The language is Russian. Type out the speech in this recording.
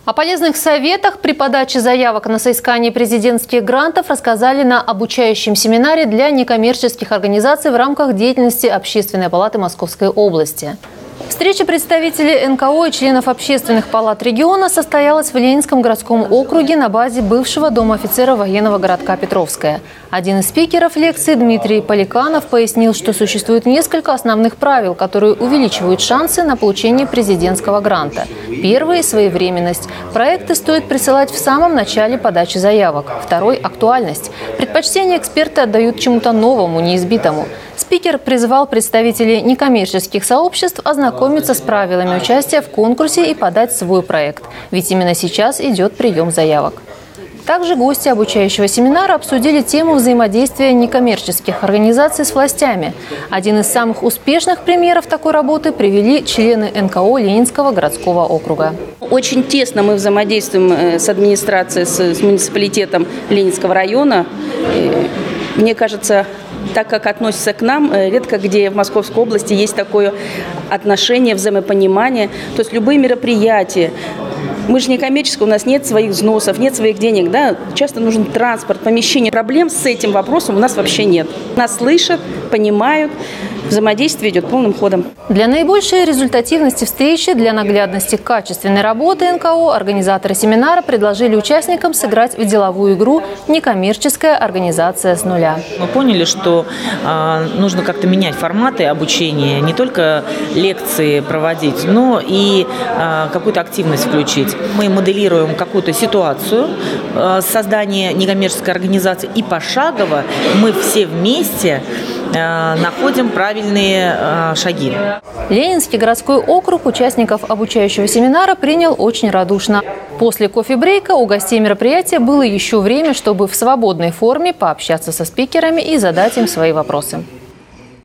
О полезных советах при подаче заявок на соискание президентских грантов рассказали на обучающем семинаре для некоммерческих организаций в рамках деятельности Общественной палаты Московской области. Встреча представителей НКО и членов общественных палат региона состоялась в Ленинском городском округе на базе бывшего дома офицера военного городка Петровская. Один из спикеров лекции, Дмитрий Поликанов, пояснил, что существует несколько основных правил, которые увеличивают шансы на получение президентского гранта. Первый – своевременность. Проекты стоит присылать в самом начале подачи заявок. Второй – актуальность. Предпочтение эксперты отдают чему-то новому, неизбитому. Спикер призвал представителей некоммерческих сообществ ознакомиться с правилами участия в конкурсе и подать свой проект. Ведь именно сейчас идет прием заявок. Также гости обучающего семинара обсудили тему взаимодействия некоммерческих организаций с властями. Один из самых успешных примеров такой работы привели члены НКО Ленинского городского округа. Очень тесно мы взаимодействуем с администрацией, с муниципалитетом Ленинского района. Мне кажется, так как относятся к нам, редко где в Московской области есть такое отношение, взаимопонимание. То есть любые мероприятия. Мы же не коммерческие, у нас нет своих взносов, нет своих денег, да? Часто нужен транспорт, помещение. Проблем с этим вопросом у нас вообще нет. Нас слышат, понимают, взаимодействие идет полным ходом. Для наибольшей результативности встречи, для наглядности качественной работы НКО, организаторы семинара предложили участникам сыграть в деловую игру «Некоммерческая организация с нуля». Мы поняли, что нужно как-то менять форматы обучения, не только лекции проводить, но и какую-то активность включить. Мы моделируем какую-то ситуацию создания некоммерческой организации, и пошагово мы все вместе находим правильные шаги. Ленинский городской округ участников обучающего семинара принял очень радушно. После кофе-брейка у гостей мероприятия было еще время, чтобы в свободной форме пообщаться со спикерами и задать им свои вопросы.